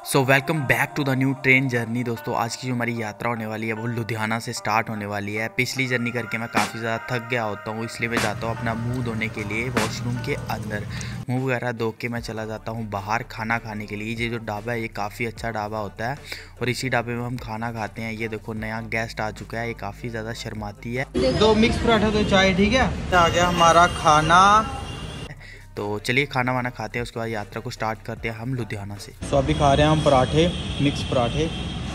So welcome back to the new train journey. दोस्तों आज की जो हमारी यात्रा होने वाली है वो लुधियाना से स्टार्ट होने वाली है। पिछली जर्नी करके मैं काफ़ी ज़्यादा थक गया होता हूँ, इसलिए मैं जाता हूँ अपना मुंह धोने के लिए वॉशरूम के अंदर। मुंह वगैरह धो के मैं चला जाता हूँ बाहर खाना खाने के लिए। ये जो ढाबा है ये काफ़ी अच्छा ढाबा होता है और इसी ढाबे में हम खाना खाते हैं। ये देखो नया गेस्ट आ चुका है, ये काफ़ी ज़्यादा शर्माती है। 2 मिक्स पराठा तो चाय, ठीक है। आ गया हमारा खाना। तो चलिए खाना वाना खाते हैं, उसके बाद यात्रा को स्टार्ट करते हैं हम लुधियाना से। तो अभी खा रहे हैं हम पराठे, मिक्स पराठे।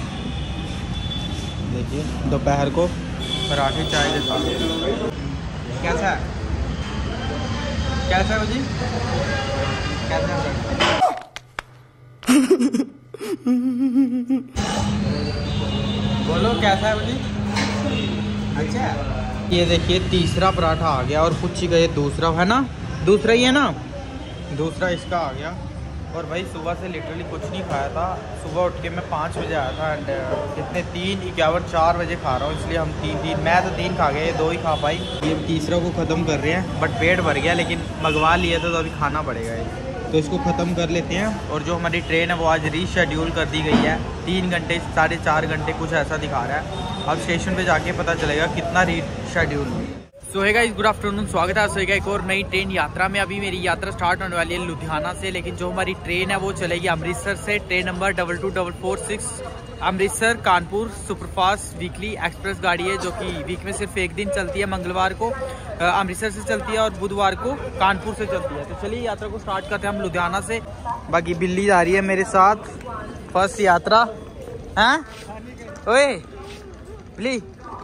देखिए दोपहर को पराठे चाय के साथ। कैसा है, कैसा है जी, कैसा है? बोलो कैसा है जी? अच्छा है। ये देखिए तीसरा पराठा आ गया और कुछ ही गए दूसरा है ना, दूसरा ही है ना, दूसरा इसका आ गया। और भाई सुबह से लिटरली कुछ नहीं खाया था। सुबह उठ के मैं 5 बजे आया था एंड कितने 3:51 4 बजे खा रहा हूँ, इसलिए हम मैं तो 3 खा गए, 2 ही खा पाई। ये तीसरा को ख़त्म कर रहे हैं बट पेट भर गया, लेकिन मंगवा लिया था तो अभी खाना पड़ेगा ये, तो इसको ख़त्म कर लेते हैं। और जो हमारी ट्रेन है वो आज रीशेड्यूल कर दी गई है। 3 घंटे 4.5 घंटे कुछ ऐसा दिखा रहा है। अब स्टेशन पर जाके पता चलेगा कितना रीशेड्यूल हुई। सो है गाइस, गुड आफ्टरनून, स्वागत है सोएगा एक और नई ट्रेन यात्रा में। अभी मेरी यात्रा स्टार्ट होने वाली है लुधियाना से, लेकिन जो हमारी ट्रेन है वो चलेगी अमृतसर से। Train number 22446 Amritsar Kanpur superfast weekly express गाड़ी है, जो कि वीक में सिर्फ एक दिन चलती है। मंगलवार को अमृतसर से चलती है और बुधवार को कानपुर से चलती है। तो चलिए यात्रा को स्टार्ट करते हैं हम लुधियाना से। बाकी बिल्ली जा रही है मेरे साथ, फर्स्ट यात्रा है। ओए बिल्ली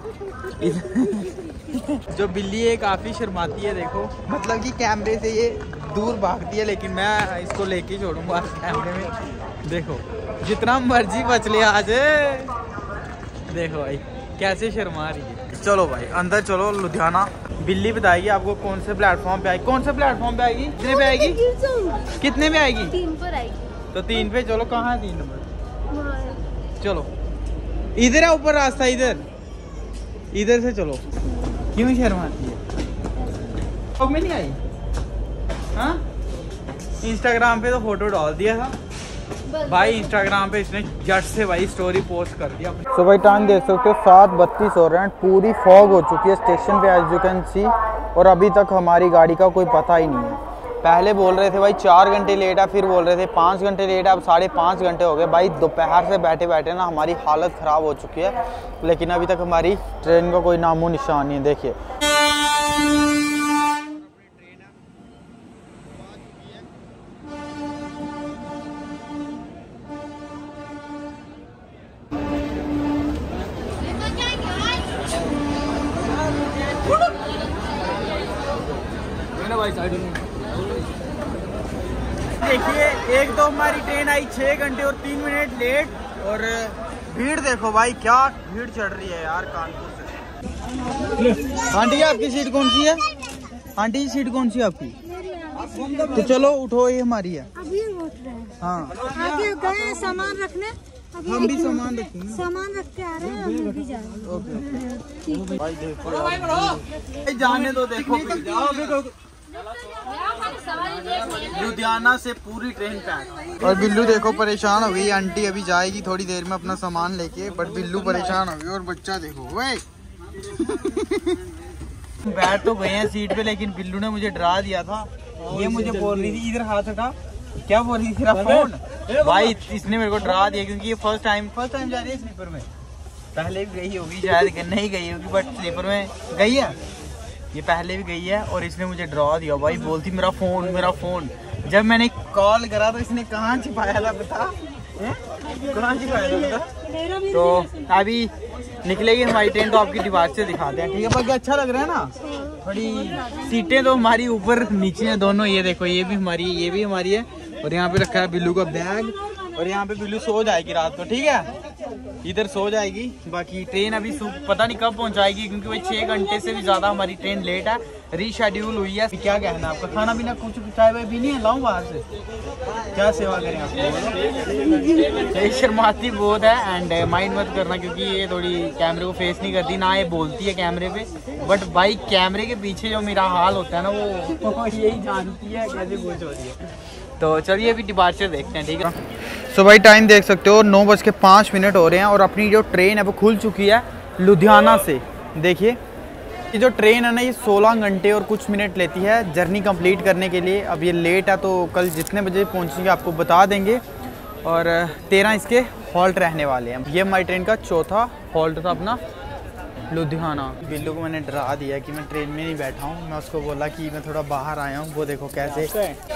जो बिल्ली है काफ़ी शर्माती है, देखो मतलब कि कैमरे से ये दूर भागती है, लेकिन मैं इसको लेके छोड़ूंगा कैमरे में। देखो जितना मर्जी बच ले आज, देखो भाई कैसे शर्मा रही है। चलो भाई अंदर चलो लुधियाना। बिल्ली बताएगी आपको कौन से प्लेटफॉर्म पे आएगी, कौन से प्लेटफॉर्म पे आएगी, कितने पे आएगी, कितने पे आएगी? 3 पर आएगी। तो 3 पे चलो। कहाँ है 3 नंबर? चलो इधर है ऊपर रास्ता, इधर से चलो। क्यों शर्माती है? अब में नहीं आई? हाँ इंस्टाग्राम पे तो फोटो डाल दिया था भाई, इंस्टाग्राम पे इसने जट से भाई स्टोरी पोस्ट कर दिया। सो भाई टाइम देख सकते हो 7:32 हो रहे हैं। पूरी फॉग हो चुकी है स्टेशन पे एज यू कैन सी, और अभी तक हमारी गाड़ी का कोई पता ही नहीं है। पहले बोल रहे थे भाई 4 घंटे लेट है, फिर बोल रहे थे 5 घंटे लेट है, अब 5.5 घंटे हो गए। भाई दोपहर से बैठे बैठे ना हमारी हालत ख़राब हो चुकी है, लेकिन अभी तक हमारी ट्रेन का कोई नामो निशान नहीं है। देखिए देखिए एक तो हमारी ट्रेन आई 6 घंटे और 3 मिनट लेट, और भीड़ देखो भाई क्या भीड़ चढ़ रही है यार कानपुर से। आंटी आपकी सीट कौन सी है? आंटी की सीट कौन सी है आपकी? तो चलो उठो, ये हमारी है। अभी उठ रहे हैं। हाँ आगे गए सामान रखने, अभी हम भी सामान रखेंगे, सामान रख के आ रहे हैं, हम भी जा रहे हैं। भाई देखो जाने दो, देखो लुधियाना से पूरी ट्रेन पैक। और बिल्लू देखो परेशान हो गई। आंटी अभी जाएगी थोड़ी देर में अपना सामान लेके, बट बिल्लू परेशान हो गई। और बच्चा देखो वे बैठ तो गए हैं सीट पे, लेकिन बिल्लू ने मुझे डरा दिया था। ये मुझे बोल रही थी इधर हाथ हटा, क्या बोल रही थी, तेरा फोन। भाई इसने मेरे को डरा दिया, क्योंकि ये फर्स्ट टाइम जा रही है स्लीपर में। पहले भी गई होगी शायद, नहीं गई होगी बट स्लीपर में गई है। ये पहले भी गई है और इसने मुझे डरा दिया भाई, बोलती मेरा फोन मेरा फोन। जब मैंने कॉल करा तो इसने कहाँ छिपाया था बता, कहाँ छिपाया था बता। तो अभी निकलेगी हमारी ट्रेन, तो आपकी डिवाइस से दिखाते हैं, ठीक है। बाकी अच्छा लग रहा है ना, थोड़ी सीटें तो हमारी ऊपर नीचे है दोनों। ये देखो ये भी हमारी है, ये भी हमारी है। और यहाँ पे रखा है बिल्लू का बैग, और यहाँ पे बिल्लू सो जाएगी रात को, ठीक है, इधर सो जाएगी। बाकी ट्रेन अभी पता नहीं कब पहुँचाएगी, क्योंकि भाई 6 घंटे से भी ज़्यादा हमारी ट्रेन लेट है, रीशेड्यूल हुई है। क्या कहना है आपका? खाना पीना कुछ चाय वाय भी नहीं है, लाऊं बाहर से, क्या सेवा करें आपको? ये शर्माती बहुत है एंड माइंड मत करना, क्योंकि ये थोड़ी कैमरे को फेस नहीं करती ना, ये बोलती है कैमरे पे, बट भाई कैमरे के पीछे जो मेरा हाल होता है ना वो यही जानती है कैसे कुछ हो रही है। तो चलिए अभी डिपार्चर देखते हैं, ठीक है। सो भाई टाइम देख सकते हो 9:05 हो रहे हैं और अपनी जो ट्रेन है वो खुल चुकी है लुधियाना से। देखिए ये जो ट्रेन है ना, ये 16 घंटे और कुछ मिनट लेती है जर्नी कंप्लीट करने के लिए। अब ये लेट है तो कल जितने बजे पहुंचेंगे आपको बता देंगे। और 13 इसके हॉल्ट रहने वाले हैं। ये हमारी ट्रेन का चौथा हॉल्ट था अपना लुधियाना। बिल्लू को मैंने डरा दिया कि मैं ट्रेन में नहीं बैठा हूँ। मैं उसको बोला कि मैं थोड़ा बाहर आया हूँ। वो देखो कैसे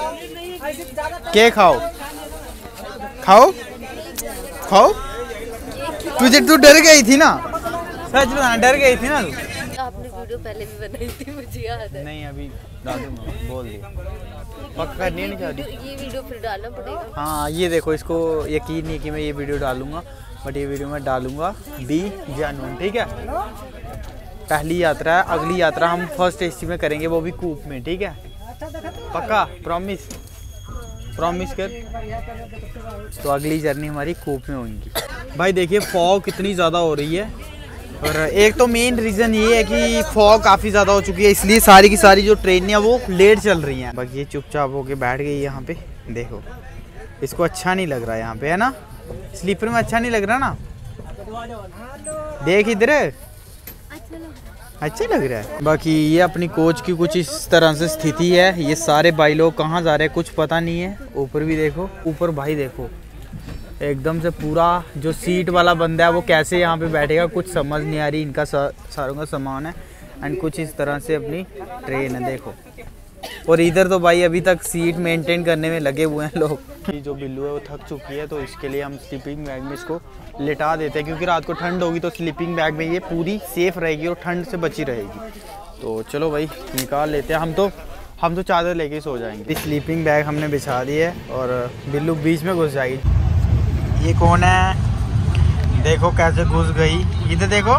के खाओ खाओ खाओ। तुझे तू डर गई थी ना, सच बताना डर गई थी ना तू। आपने वीडियो पहले भी बनाई थी, मुझे याद है। नहीं अभी डाल दूंगा, बोल दिया पक्का करनी नहीं चाहती। ये वीडियो फिर डालना पड़ेगा। हाँ ये देखो, इसको यकीन नहीं है कि मैं ये वीडियो डालूंगा, बट ये वीडियो मैं डालूंगा 20 जनवरी, ठीक है। पहली यात्रा है, अगली यात्रा हम फर्स्ट एसी में करेंगे, वो भी कूप में, ठीक है। पक्का प्रॉमिस प्रॉमिस कर। तो अगली जर्नी हमारी कूप में होगी। भाई देखिए फॉग कितनी ज़्यादा हो रही है, और एक तो मेन रीज़न ये है कि फॉग काफ़ी ज़्यादा हो चुकी है, इसलिए सारी की सारी जो ट्रेनें वो लेट चल रही हैं। बाकी ये चुपचाप होके बैठ गई यहाँ पे। देखो इसको अच्छा नहीं लग रहा है यहाँ पे, है ना, स्लीपर में अच्छा नहीं लग रहा ना। देख इधर अच्छा लग रहा है। बाकी ये अपनी कोच की कुछ इस तरह से स्थिति है। ये सारे भाई लोग कहाँ जा रहे हैं कुछ पता नहीं है। ऊपर भी देखो, ऊपर भाई देखो एकदम से पूरा जो सीट वाला बंदा है वो कैसे यहाँ पे बैठेगा कुछ समझ नहीं आ रही। इनका सारों का सामान है एंड कुछ इस तरह से अपनी ट्रेन है देखो। और इधर तो भाई अभी तक सीट मेंटेन करने में लगे हुए हैं लोग। ये जो बिल्लू है वो थक चुकी है, तो इसके लिए हम स्लीपिंग बैग में इसको लिटा देते हैं, क्योंकि रात को ठंड होगी तो स्लीपिंग बैग में ये पूरी सेफ रहेगी और ठंड से बची रहेगी। तो चलो भाई निकाल लेते हैं। हम तो चादर लेके सो जाएंगे। स्लीपिंग बैग हमने बिछा दी है और बिल्लू बीच में घुस जाएगी। ये कौन है देखो कैसे घुस गई, इधर देखो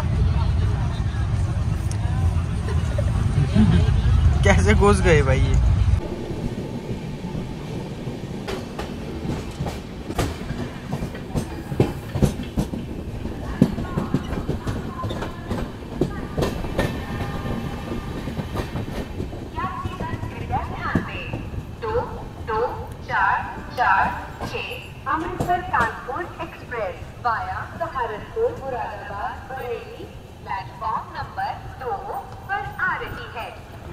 कैसे घुस गए भाई ये। Amritsar Kanpur express via Saharanpur Moradabad Bareilly platform number 2 पर आ रही है।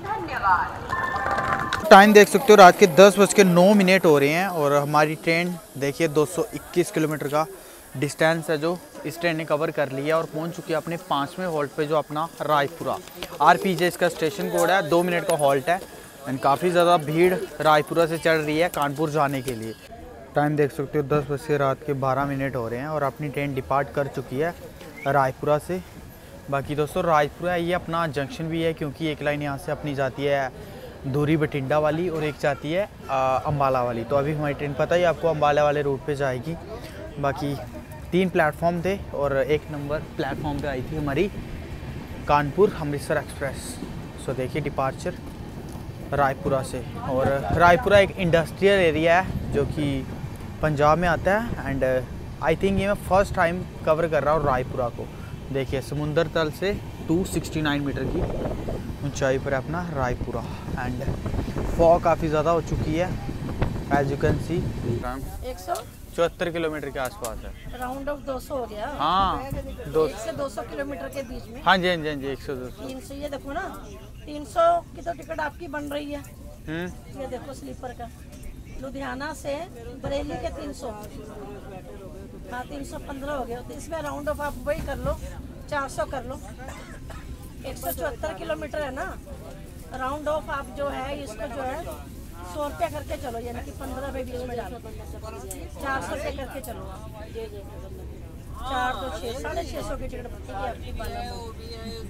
धन्यवाद। टाइम देख सकते हो रात के 10:09 हो रहे हैं और हमारी ट्रेन देखिए 221 किलोमीटर का डिस्टेंस है जो इस ट्रेन ने कवर कर लिया और पहुंच चुकी है अपने 5वें हॉल्ट पे, जो अपना रायपुरा RPJ इसका स्टेशन कोड है। 2 मिनट का हॉल्ट है एंड काफ़ी ज़्यादा भीड़ रायपुरा से चढ़ रही है कानपुर जाने के लिए। टाइम देख सकते हो 10 बजे रात के 12 हो रहे हैं और अपनी ट्रेन डिपार्ट कर चुकी है रायपुरा से। बाकी दोस्तों रायपुरा ये अपना जंक्शन भी है, क्योंकि एक लाइन यहाँ से अपनी जाती है धूरी बठिंडा वाली और एक जाती है अम्बाला वाली। तो अभी हमारी ट्रेन पता ही आपको अम्बाला वाले रूट पे जाएगी। बाकी 3 प्लेटफॉर्म थे और 1 नंबर प्लेटफॉर्म पे आई थी हमारी कानपुर अमृतसर एक्सप्रेस। सो देखिए डिपार्चर रायपुरा से। और रायपुरा एक इंडस्ट्रियल एरिया है जो कि पंजाब में आता है एंड आई थिंक ये मैं फ़र्स्ट टाइम कवर कर रहा हूँ रायपुरा को। देखिए समुंदर तल से 269 मीटर की ऊंचाई पर अपना रायपुरा एंड फॉग काफ़ी ज़्यादा हो चुकी है as you can see. 174 kilometre के आसपास है। राउंड ऑफ 200 हो गया। हाँ 1 से 200 किलोमीटर के बीच में। हाँ जी 100-200 300 ये देखो ना, 300 की तो टिकट आपकी बन रही है। ये देखो स्लीपर का लुधियाना से बरेली के 300, हाँ 315 हो गया। तो इसमें राउंड ऑफ आप वही कर लो, 400 कर लो। 174 किलोमीटर है ना, राउंड ऑफ आप जो है इसको जो है 100 रुपया करके चलो, यानी कि 15 पे 20 में डालो, 400 रुपये करके चलो आप। 4 तो 6, 650 की टिकट बनती है आपकी।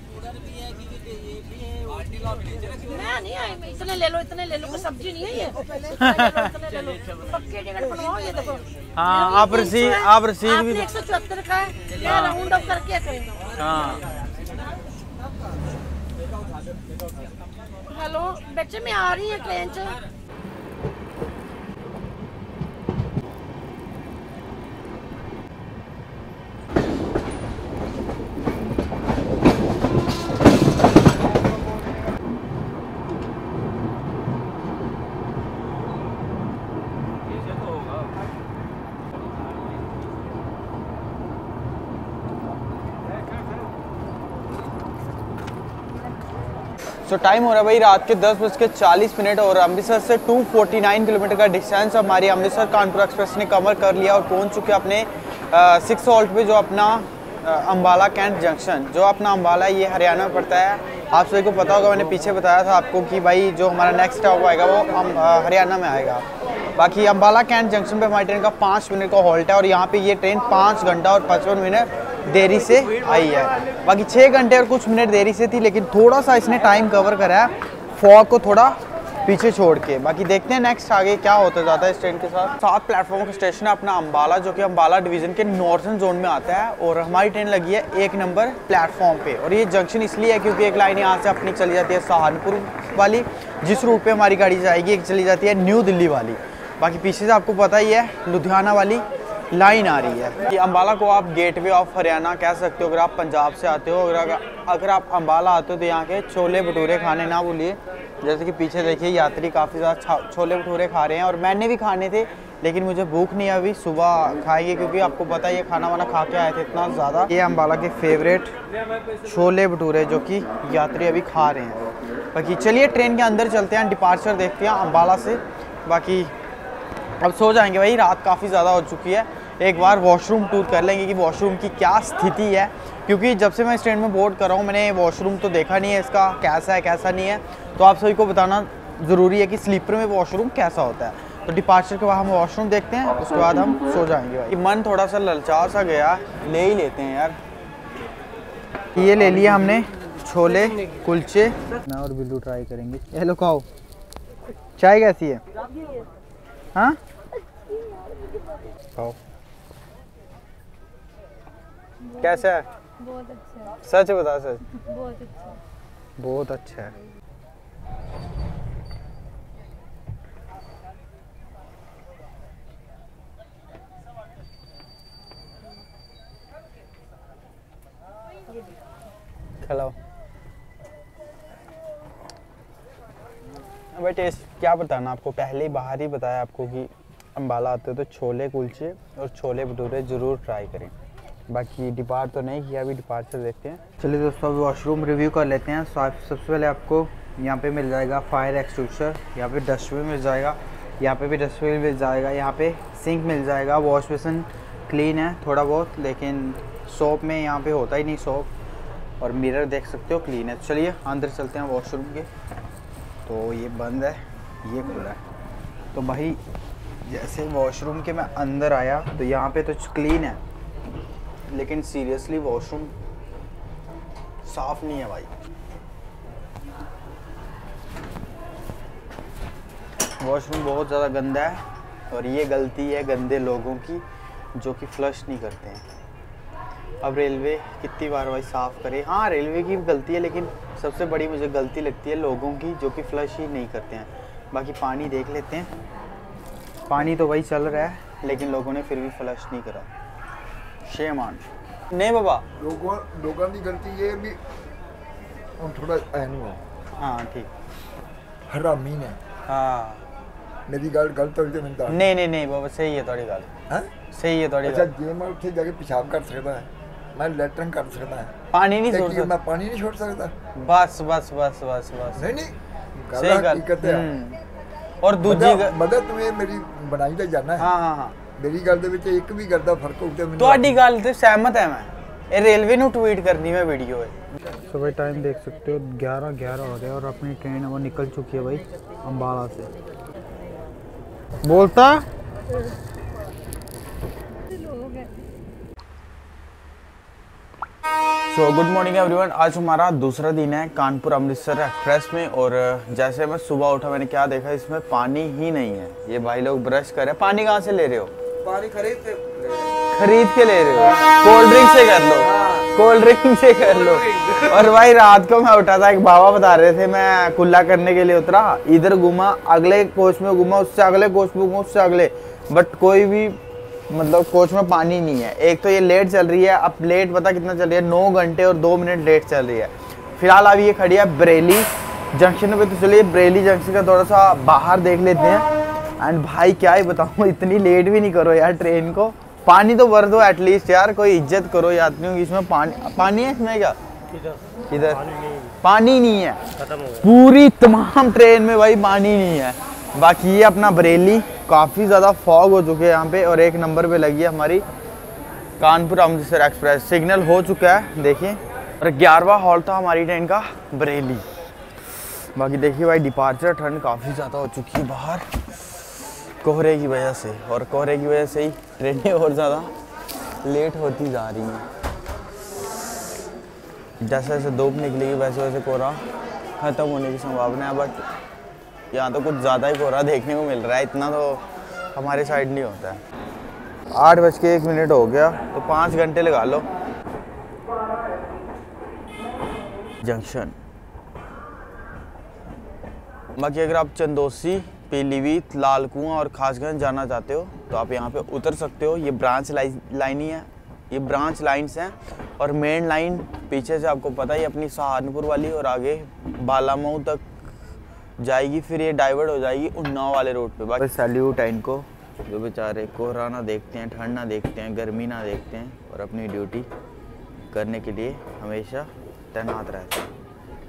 मैं नहीं आई, इतने ले लो कोई सब्जी नहीं है ये। इतने ले लो पक्की टिकट बनवाओ। ये देखो हाँ आप रसीद भी 174 का है, मैं राउंड ऑफ करके करेंगे। हाँ हेलो बच्चे में आ रही है ट्रेन से। सो टाइम हो रहा है भाई रात के 10:40 और अमृतसर से 249 किलोमीटर का डिस्टेंस हमारी अमृतसर कानपुर एक्सप्रेस ने कवर कर लिया और पहुंच चुके हैं अपने 6 सॉल्ट पे, जो अपना अम्बाला कैंट जंक्शन, जो अपना अम्बाला ये हरियाणा में पड़ता है। आप सभी को पता होगा, मैंने पीछे बताया था आपको कि भाई जो हमारा नेक्स्ट स्टॉप आएगा वो हरियाणा में आएगा। बाकी अम्बाला कैंट जंक्शन पे हमारी ट्रेन का 5 मिनट का हॉल्ट है और यहाँ पे ये ट्रेन 5 घंटा और 55 मिनट देरी से आई है। बाकी 6 घंटे और कुछ मिनट देरी से थी, लेकिन थोड़ा सा इसने टाइम कवर करा है फॉग को थोड़ा पीछे छोड़ के। बाकी देखते हैं नेक्स्ट आगे क्या होता जाता है इस ट्रेन के साथ। 7 प्लेटफॉर्म का स्टेशन है अपना अम्बाला, जो कि अम्बाला डिवीज़न के नॉर्थन जोन में आता है और हमारी ट्रेन लगी है 1 नंबर प्लेटफॉर्म पे। और ये जंक्शन इसलिए है क्योंकि एक लाइन यहाँ से अपनी चली जाती है सहारनपुर वाली, जिस रूट पे हमारी गाड़ी जाएगी, एक चली जाती है न्यू दिल्ली वाली। बाकी पीछे से आपको पता ही है लुधियाना वाली लाइन आ रही है। कि अम्बाला को आप गेटवे ऑफ हरियाणा कह सकते हो अगर आप पंजाब से आते हो। अगर आप अम्बाला आते हो तो यहाँ के छोले भटूरे खाने ना भूलिए। जैसे कि पीछे देखिए यात्री काफ़ी ज़्यादा छोले भटूरे खा रहे हैं और मैंने भी खाने थे, लेकिन मुझे भूख नहीं है, अभी सुबह खाएंगे क्योंकि आपको पता है ये खाना वाना खा के आए थे इतना ज़्यादा। ये अम्बाला के फेवरेट छोले भटूरे जो कि यात्री अभी खा रहे हैं। बाकी चलिए ट्रेन के अंदर चलते हैं, डिपार्चर देखते हैं अम्बाला से। बाकी अब सो जाएंगे भाई, रात काफ़ी ज़्यादा हो चुकी है। एक बार वॉशरूम टूर कर लेंगे कि वॉशरूम की क्या स्थिति है, क्योंकि जब से मैं इस ट्रेन में बोर्ड कर रहा हूँ मैंने वॉशरूम तो देखा नहीं है इसका कैसा है कैसा नहीं है। तो आप सभी को बताना ज़रूरी है कि स्लीपर में वॉशरूम कैसा होता है। तो डिपार्चर के बाद हम वॉशरूम देखते हैं, उसके बाद हम सो जाएंगे भाई। मन थोड़ा सा ललचा सा गया, ले ही लेते हैं यार। ये ले लिया हमने छोले कुलचे, मैं और बिल्लू ट्राई करेंगे। ये लो खाओ। चाय कैसी है? हाँ खाओ। कैसा है? बहुत अच्छा है। सच बता, सच। बहुत अच्छा। बहुत अच्छा है। खिलाओ भाई। टेस्ट क्या बताना आपको, पहले ही बाहर ही बताया आपको कि अम्बाला आते हो तो छोले कुलचे और छोले भटूरे ज़रूर ट्राई करें। बाकी डिपार्ट तो नहीं किया, अभी डिपार्चर देखते हैं। चलिए दोस्तों अभी वॉशरूम रिव्यू कर लेते हैं। सबसे पहले आपको यहाँ पे मिल जाएगा फायर एक्सटिंग्विशर, यहाँ पे डस्टबिन मिल जाएगा, यहाँ पे भी डस्टबिन मिल जाएगा, यहाँ पे सिंक मिल जाएगा। वॉश बेसिन क्लीन है थोड़ा बहुत, लेकिन सोप में यहाँ पे होता ही नहीं सोप। और मिरर देख सकते हो क्लीन है। चलिए अंदर चलते हैं वॉशरूम के। तो ये बंद है, ये खुला है। तो भाई जैसे वॉशरूम के मैं अंदर आया तो यहाँ पे तो क्लीन है, लेकिन सीरियसली वॉशरूम साफ नहीं है भाई। वॉशरूम बहुत ज़्यादा गंदा है और ये गलती है गंदे लोगों की जो कि फ्लश नहीं करते हैं। अब रेलवे कितनी बार भाई साफ़ करे। हाँ रेलवे की भी गलती है, लेकिन सबसे बड़ी मुझे गलती लगती है लोगों की जो कि फ्लश ही नहीं करते हैं। बाकी पानी देख लेते हैं। पानी तो भाई चल रहा है, लेकिन लोगों ने फिर भी फ्लश नहीं करा। शेम ऑन नहीं बाबा, लोगों की गलती ये भी हम थोड़ा एनू है। हाँ ठीक हरामी ने। हाँ मेरी गल गलत होई ते मैं दस। नहीं बाबा सही है थोड़ी गल। हैं सही है थोड़ी अच्छा गल। जे मैं उत्थे जाके पेशाब कर सकदा है, मैं लैट्रिन कर सकदा है, पानी नहीं ते छोड़ की सकता। मैं पानी नहीं छोड़ सकदा? बस बस बस बस बस नहीं सही गल। हकीकत है। और दूजी मदद तुम्हें मेरी बनाई ते जाना है। हाँ हाँ हाँ मेरी गल दे विच एक भी गल दा फर्क होऊ ते मैं ਤੁਹਾਡੀ ਗੱਲ ਤੇ ਸਹਿਮਤ ਹੈ ਮੈਂ। ਇਹ रेलवे ਨੂੰ ट्वीट करनी मैं वीडियो है। सुबह टाइम देख सकते हो 11:11 हो रहे हैं और अपनी ट्रेन वो निकल चुकी है भाई अम्बाला से। बोलता सो गुड मॉर्निंग एवरीवन। आज हमारा दूसरा दिन है कानपुर अमृतसर एक्सप्रेस में और जैसे मैं सुबह उठा मैंने क्या देखा, इसमें पानी ही नहीं है। ये भाई लोग ब्रश कर रहे हैं। पानी कहाँ से ले रहे हो? पानी खरीद के ले रहे हो? कोल्ड ड्रिंक से कर लो, कोल्ड ड्रिंक से कर लो। और भाई रात को मैं उठा था, एक बाबा बता रहे थे, मैं कुल्ला करने के लिए उतरा, इधर घूमा, अगले कोच में घूमा, उससे अगले कोच में घूमा, उससे अगले, बट कोई भी मतलब कोच में पानी नहीं है। एक तो ये लेट चल रही है। अब लेट पता कितना चल रही है? 9 घंटे और 2 मिनट लेट चल रही है। फिलहाल अभी ये खड़ी है बरेली जंक्शन पे। तो चलिए बरेली जंक्शन का थोड़ा सा बाहर देख लेते हैं। एंड भाई क्या ही बताऊँ, इतनी लेट भी नहीं करो यार ट्रेन को। पानी तो भर दो एटलीस्ट यार, कोई इज्जत करो यात्रियों की। इसमें पानी है इसमें क्या? किधर पानी नहीं है, पूरी तमाम ट्रेन में भाई पानी नहीं है। बाकी ये अपना बरेली, काफ़ी ज़्यादा फॉग हो चुके हैं यहाँ पे, और 1 नंबर पे लगी है हमारी कानपुर अमृतसर एक्सप्रेस। सिग्नल हो चुका है देखिए, और 11वां हॉल्ट था हमारी ट्रेन का बरेली। बाकी देखिए भाई डिपार्चर ठंड काफ़ी ज़्यादा हो चुकी है बाहर कोहरे की वजह से, और कोहरे की वजह से ही ट्रेनें और ज़्यादा लेट होती जा रही हैं। जैसे जैसे धूप निकलेगी वैसे वैसे कोहरा ख़त्म होने की संभावना है, बट यहाँ तो कुछ ज़्यादा ही कोहरा देखने को मिल रहा है, इतना तो हमारे साइड नहीं होता है। 8:01 हो गया, तो 5 घंटे लगा लो। जंक्शन। बाकी अगर आप चंदोसी, पीलीभीत, लाल कुआं और खासगंज जाना चाहते हो तो आप यहाँ पे उतर सकते हो। ये ब्रांच लाइन ही है, ये ब्रांच लाइन्स हैं, और मेन लाइन पीछे से आपको पता ही अपनी सहारनपुर वाली, और आगे बालामऊ तक जाएगी, फिर ये डाइवर्ट हो जाएगी उन्नाव वाले रोड पे। बाकी सैल्यूट है इनको जो बेचारे कोहरा ना देखते हैं, ठंड ना देखते हैं, गर्मी ना देखते हैं, और अपनी ड्यूटी करने के लिए हमेशा तैनात रहते हैं।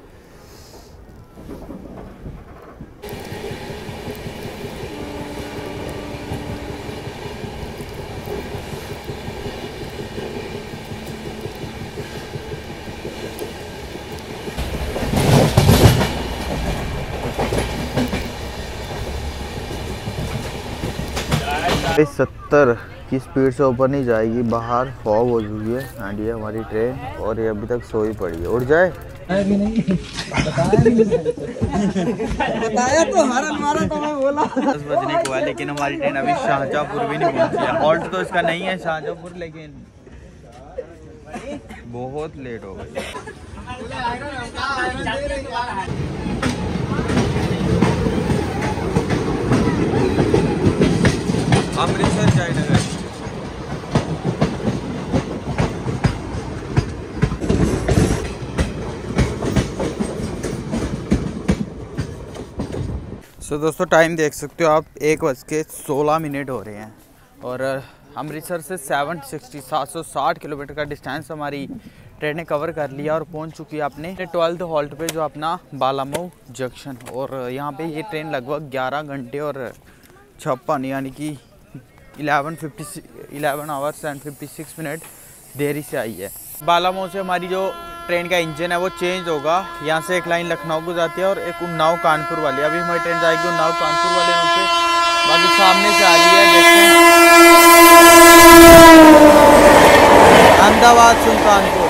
इस 70 की स्पीड से ऊपर नहीं जाएगी, बाहर फॉग हो चुकी है। एंड ये हमारी ट्रेन, और ये अभी तक सोई पड़ी है। उड़ जाए बताया तो हमारा तो मैं बोला 10 बजने को है, लेकिन हमारी ट्रेन अभी शाहजहाँपुर भी नहीं पहुंची है। हॉल्ट तो इसका नहीं है शाहजहाँपुर, लेकिन बहुत लेट हो गई। अमृतसर जयनगर। सो दोस्तों टाइम देख सकते हो आप, 1:16 हो रहे हैं, और अमृतसर से 760 किलोमीटर का डिस्टेंस हमारी ट्रेन ने कवर कर लिया, और पहुंच चुकी है अपने 12th हॉल्ट पे, जो अपना बालामऊ जंक्शन। और यहाँ पे ये ट्रेन लगभग 11 घंटे और 56 यानी कि 11 आवर्स एंड 56 मिनट देरी से आई है। बालामऊ से हमारी जो ट्रेन का इंजन है वो चेंज होगा। यहाँ से एक लाइन लखनऊ को जाती है और एक उन्नाव कानपुर वाली। अभी हमारी ट्रेन जाएगी उन्नाव कानपुर वाले रूट पे। बाकी सामने से आ रही है, देखते हैं, अहमदाबाद सुल्तानपुर।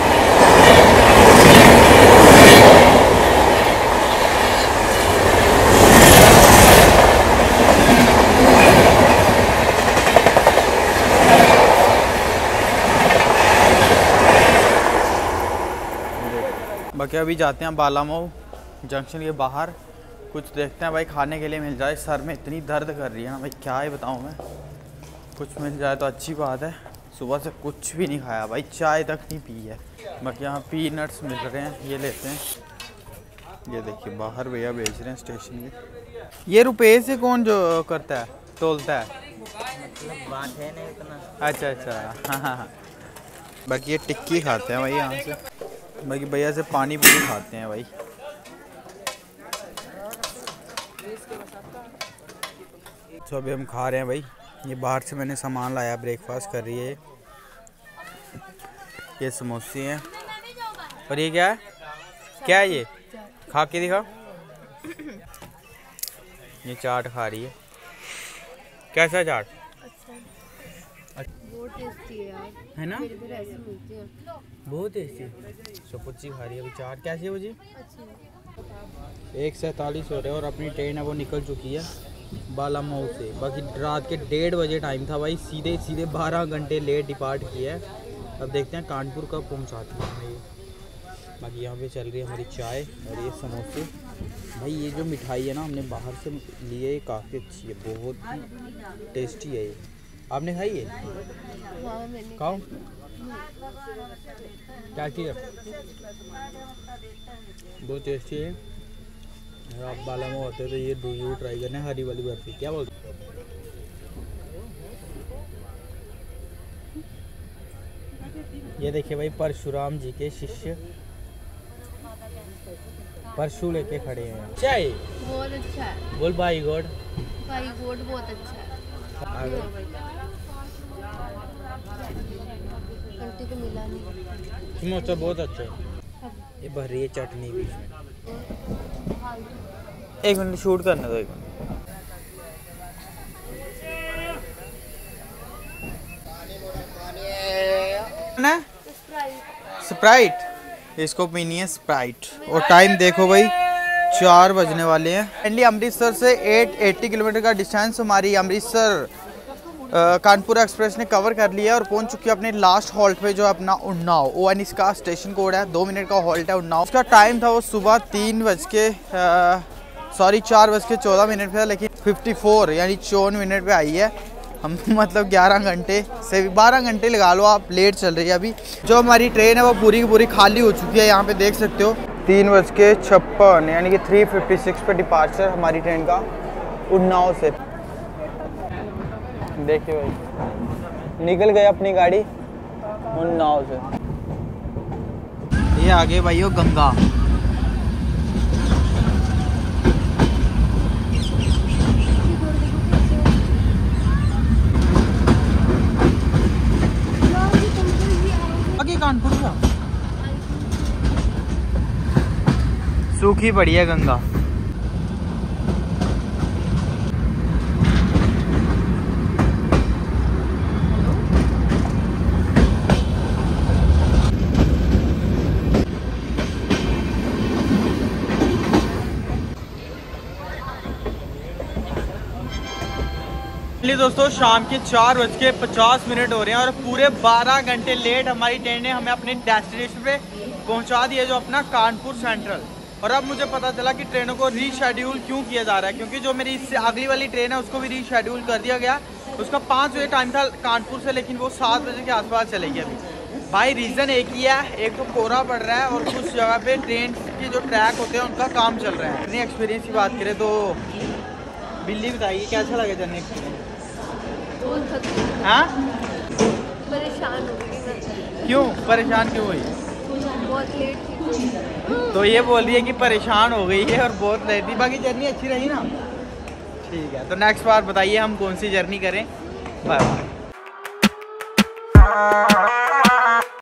बाकी अभी जाते हैं बालामऊ जंक्शन के बाहर, कुछ देखते हैं भाई खाने के लिए मिल जाए। सर में इतनी दर्द कर रही है ना भाई, क्या ही बताऊँ मैं। कुछ मिल जाए तो अच्छी बात है। सुबह से कुछ भी नहीं खाया भाई, चाय तक नहीं पी है। बाकी यहाँ पीनट्स मिल रहे हैं, ये लेते हैं। ये देखिए बाहर भैया बेच रहे हैं स्टेशन के। ये रुपये से कौन जो करता है, तोलता है? मतलब बात है नहीं इतना। अच्छा हाँ। बाकी ये टिक्की खाते हैं भाई यहाँ से। बाकी भैया से पानी पूरी खाते हैं भाई। तो अभी हम खा रहे हैं भाई। ये बाहर से मैंने सामान लाया, ब्रेकफास्ट कर रही है। ये समोसे हैं, और ये क्या है? क्या है ये? खा के दिखा। ये चाट खा रही है। कैसा चाट? बहुत टेस्टी है यार, है ना? ऐसे मिलती है। बहुत टेस्टी। सपुच्ची खा रही है अभी चाट। कैसी है वो जी? 1:47 हो रहे हैं, और अपनी ट्रेन है वो निकल चुकी है बालामऊ से। बाकी रात के 1:30 बजे टाइम था भाई, सीधे 12 घंटे लेट डिपार्ट किया है। अब देखते हैं कानपुर कब पहुंचाती है ये। बाकी यहाँ पे चल रही है हमारी चाय और ये समोसे। भाई ये जो मिठाई है ना हमने बाहर से ली है, ये काफ़ी अच्छी है, बहुत टेस्टी है ये। आपने खाई है? खाओ। क्या चीज़ है? बहुत टेस्टी है। अगर आप बालामऊ होते तो ये जरूर ट्राई करना, हरी वाली बर्फी। क्या बोलते? ये देखिए भाई परशुराम जी के शिष्य परशु लेके खड़े हैं। अच्छा है, बहुत अच्छा है बोल भाई गॉड। भाई गोड बहुत अच्छा है। आंटी को मिला नहीं। समोसा बहुत अच्छा है। ये भर रही है चटनी भी। एक मिनट शूट करने दो, एक मिनट। ना स्प्राइट, इसको पीनी है स्प्राइट। और टाइम देखो भाई 4 बजने वाले हैं। फाइनली अमृतसर से 880 किलोमीटर का डिस्टेंस हमारी अमृतसर कानपुर एक्सप्रेस ने कवर कर लिया और पहुंच चुकी है अपने लास्ट हॉल्ट पे, जो अपना उन्नाव। ON इसका स्टेशन कोड है, 2 मिनट का हॉल्ट है उन्नाव। उसका टाइम था वो सुबह 4:14 पे, लेकिन 54 यानी 54 मिनट पे आई है। हम मतलब 11 घंटे से 12 घंटे लगा लो आप, लेट चल रही है अभी। जो हमारी ट्रेन है वो पूरी की पूरी खाली हो चुकी है। यहाँ पे देख सकते हो 3:56 यानी कि 3:56 पे डिपार्चर हमारी ट्रेन का उन्नाव से। देखिए भाई निकल गए अपनी गाड़ी उन्नाव से। ये आगे भाई वो गंगा। आगे कानपुर का सूखी पड़ी है गंगा। दोस्तों शाम के 4:50 हो रहे हैं और पूरे 12 घंटे लेट हमारी ट्रेन ने हमें अपने डेस्टिनेशन पे पहुंचा दिया, जो अपना कानपुर सेंट्रल। और अब मुझे पता चला कि ट्रेनों को रीशेड्यूल क्यों किया जा रहा है, क्योंकि जो मेरी इससे अगली वाली ट्रेन है उसको भी रीशेड्यूल कर दिया गया। उसका 5 बजे टाइम था कानपुर से, लेकिन वो 7 बजे के आसपास चलेगी अभी। भाई रीज़न एक ही है, एक तो कोहरा पड़ रहा है और कुछ जगह पे ट्रेन के जो ट्रैक होते हैं उनका काम चल रहा है। अपनी एक्सपीरियंस की बात करें तो बिल्ली बताइए कैसा लगे जर्नी एक्सपीरियंस? हाँ परेशान हो गई। क्यों परेशान क्यों हुई? बहुत लेट थी। तो ये बोल रही है कि परेशान हो गई है और बहुत लेट थी। बाकी जर्नी अच्छी रही ना? ठीक है, तो नेक्स्ट बार बताइए हम कौन सी जर्नी करें। Bye bye.